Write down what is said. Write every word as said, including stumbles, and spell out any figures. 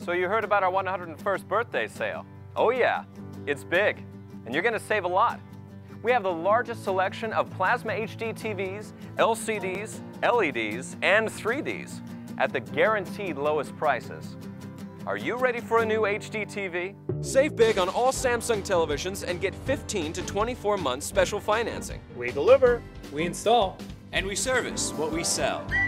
So you heard about our one hundred first birthday sale? Oh yeah, it's big, and you're gonna save a lot. We have the largest selection of plasma H D T Vs, L C Ds, L E Ds, and three Ds at the guaranteed lowest prices. Are you ready for a new H D T V? Save big on all Samsung televisions and get fifteen to twenty-four months special financing. We deliver. We install. And we service what we sell.